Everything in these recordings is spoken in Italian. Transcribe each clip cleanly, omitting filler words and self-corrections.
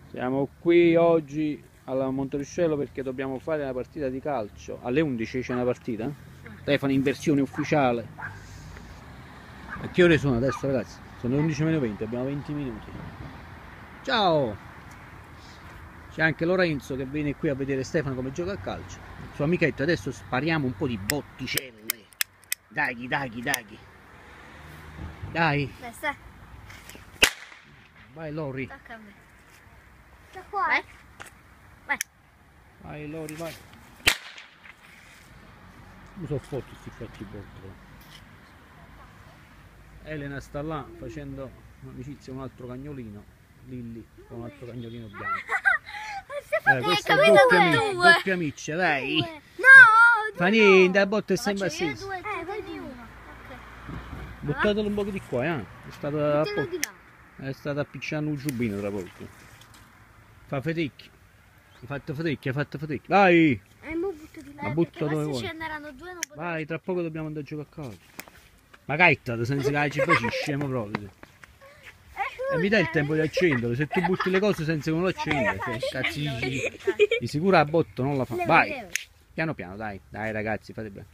Siamo qui oggi alla Monteruscello perché dobbiamo fare una partita di calcio. Alle 11 c'è una partita? Stefano in versione ufficiale. A che ore sono adesso, ragazzi? Sono le 11 meno 20, abbiamo 20 minuti. Ciao! C'è anche Lorenzo che viene qui a vedere Stefano come gioca a calcio. Il suo amichetto, adesso spariamo un po' di botticelle. Dai. Dai. Vai Lori. Tocca a me. Da qua. Vai. Vai Lori, vai. Mi sono forti questi fatti botte. Elena sta là facendo amicizia con un altro cagnolino. Lilli con un altro cagnolino bianco. Questa è doppia amici, dai. No! Fa niente, la botta è sempre Faccio io assisa. due, tu di uno. Buttatelo un po' di qua, È stata, Mettilo di là. è stata appiccicando un giubbino tra poco. Fa faticchia. Hai fatto faticchia. Vai! Mo butto di là. Ma butta perché dove se vuoi. ce n'erano due non potevo. Vai, tra poco dobbiamo andare a giocare a calcio. Ma caittate senza che ci facci scemo proprio. E mi dai il tempo di accenderlo, se tu butti le cose senza che uno lo accenda, cazzi di sicuro a botto non la fa. Vai! Piano piano, dai ragazzi, fate bene.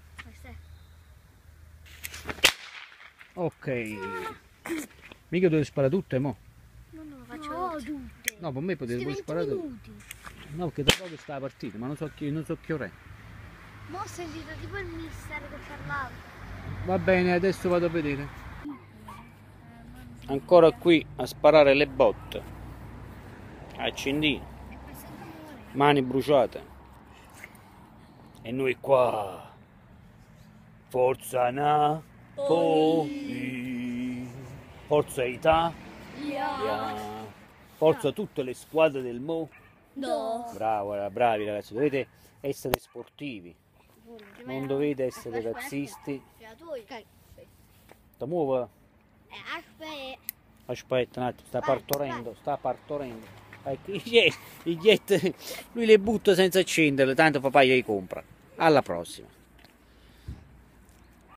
Ok. Mica dovete sparare tutte, mo? Non lo faccio tutte. No, per me potete pure sparare tutte. No, perché tra poco sta la partita, ma non so che ora è. Mo ho sentito tipo il mister che parlava. Va bene, adesso vado a vedere. Ancora qui a sparare le botte. Accendino. Mani bruciate. E noi qua. Forza Napoli. Forza Italia. Forza tutte le squadre del mondo. Bravo, bravi ragazzi, dovete essere sportivi. Non dovete essere razzisti. Sta muova. Aspetta un attimo, sta partorendo. I jet, lui le butta senza accenderle, tanto papà gli compra. Alla prossima.